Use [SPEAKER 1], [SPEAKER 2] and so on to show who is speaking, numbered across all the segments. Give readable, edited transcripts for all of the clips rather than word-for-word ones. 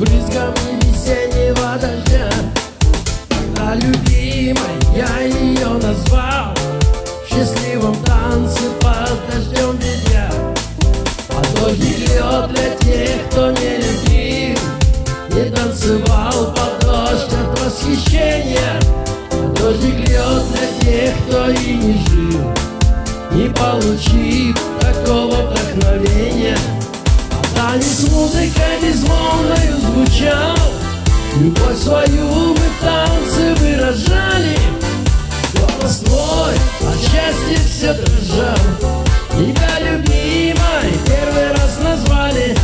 [SPEAKER 1] брызгами весеннего дождя. Когда любимой я ее назвал, в счастливом танце под дождем бедя. А дождик льет для тех, кто не любил, не танцевал под дождь от восхищения. А дождик льет для тех, кто и не жил, не получив такого вдохновения. А танец музыкой безмолвною звучал, любовь свою мы в танце выражали. Голос твой от счастья все дрожал, тебя любимой первый раз назвали.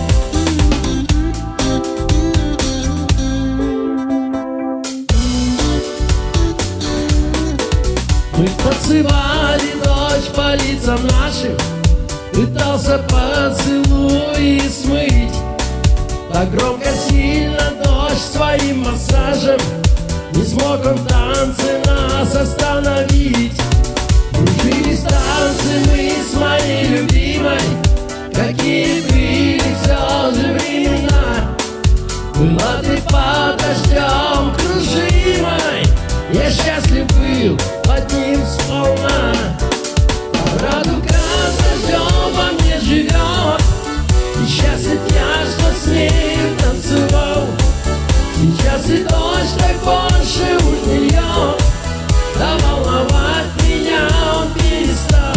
[SPEAKER 1] Мы танцевали, дождь по лицам нашим пытался поцелуй смыть. Так громко, сильно дождь своим массажем не смог он в танце нас остановить. Кружились танцы мы с моей любимой, какие были все же времена. Была ты под дождем кружимой, я счастлив был под ним сполна. Радуга с дождем во мне живет, и счастлив я, что с нею танцевал. Сейчас и дождь так больше уж не льет, да волновать меня он перестал.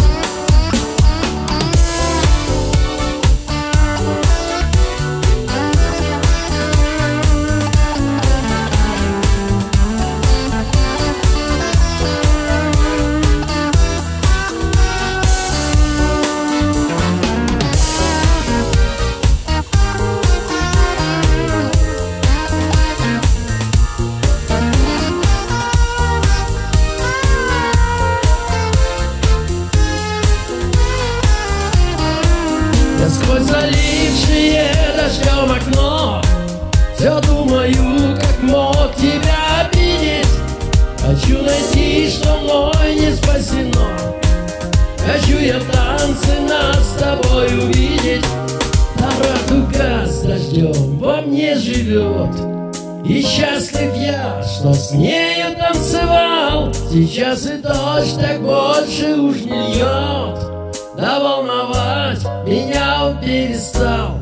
[SPEAKER 1] Сквозь залившее дождем окно все думаю, как мог тебя обидеть. Хочу найти, что мной не спасено. Хочу я в танце нас с тобой увидеть. А радуга с дождем во мне живет, и счастлив я, что с нею танцевал. Сейчас и дождь так больше уж не льет, да волновать меня он перестал.